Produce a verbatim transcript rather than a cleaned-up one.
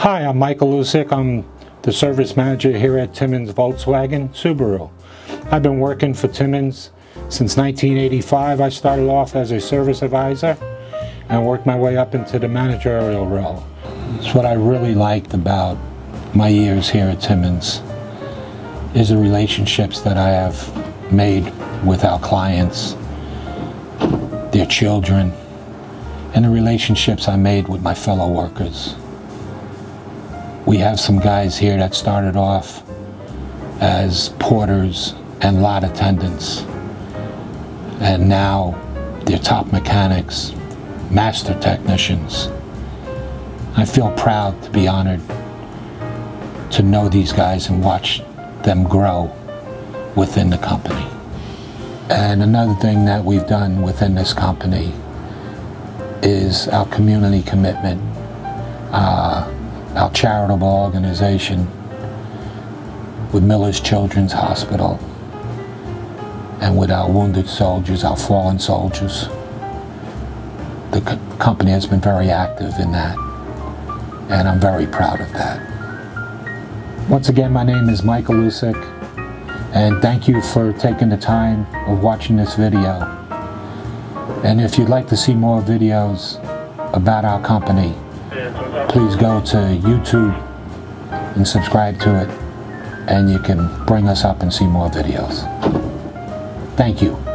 Hi, I'm Michael Alusick. I'm the service manager here at Timmons Volkswagen Subaru. I've been working for Timmons since nineteen eighty-five. I started off as a service advisor and worked my way up into the managerial role. It's what I really liked about my years here at Timmons is the relationships that I have made with our clients, their children, and the relationships I made with my fellow workers. We have some guys here that started off as porters and lot attendants, and now they're top mechanics, master technicians. I feel proud to be honored to know these guys and watch them grow within the company. And another thing that we've done within this company is our community commitment, uh, our charitable organization with Miller's Children's Hospital and with our wounded soldiers, our fallen soldiers. The co company has been very active in that, and I'm very proud of that. Once again, my name is Michael Alusick, and thank you for taking the time of watching this video. And if you'd like to see more videos about our company, please go to YouTube and subscribe to it, and you can bring us up and see more videos. Thank you.